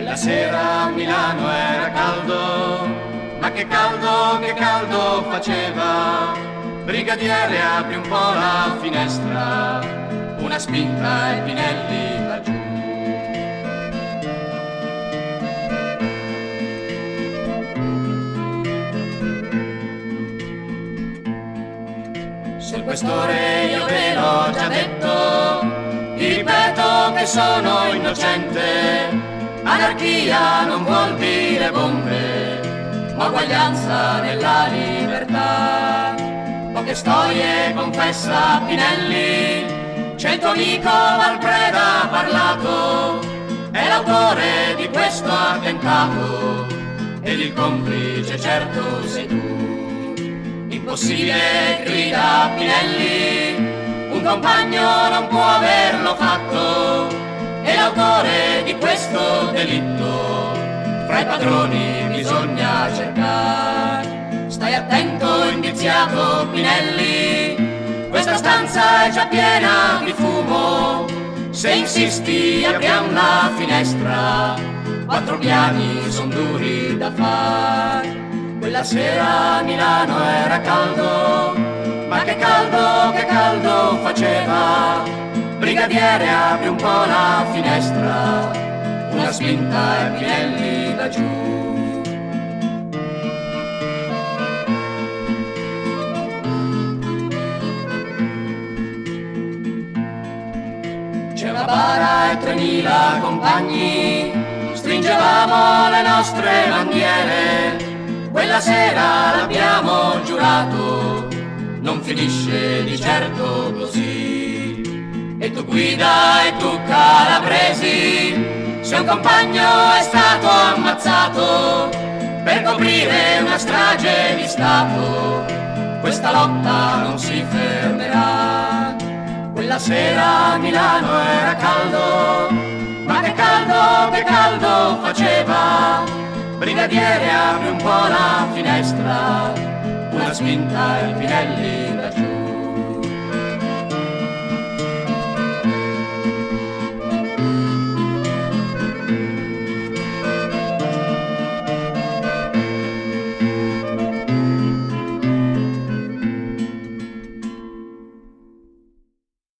Quella sera a Milano era caldo, ma che caldo faceva. Brigadiere, apri un po' la finestra, una spinta e Pinelli va giù. Sul questore io ve l'ho già detto, vi ripeto che sono innocente. Anarchia non vuol dire bombe, ma uguaglianza nella libertà. Poche storie confessa Pinelli, c'è il tuo amico Valpreda ha parlato, è l'autore di questo attentato, ed il complice certo sei tu. Impossibile, grida Pinelli, un compagno non può averlo fatto, è l'autore di questo delitto, fra i padroni bisogna cercare. Stai attento, indiziato Pinelli, questa stanza è già piena di fumo, se insisti apriamo la finestra, 4 piani son duri da fare. Quella sera a Milano era caldo, ma che caldo faceva. Brigadiere, apri un po' la finestra, una spinta e Pinelli va giù. C'è una bara e 3000 compagni, stringevamo le nostre bandiere. Quella sera l'abbiamo giurato, non finisce di certo così. E tu guida e tu calabresi, se un compagno è stato ammazzato per coprire una strage di Stato, questa lotta non si fermerà. Quella sera a Milano era caldo, ma che caldo faceva. Brigadiere, apri un po' la finestra, una spinta e Pinelli da giù.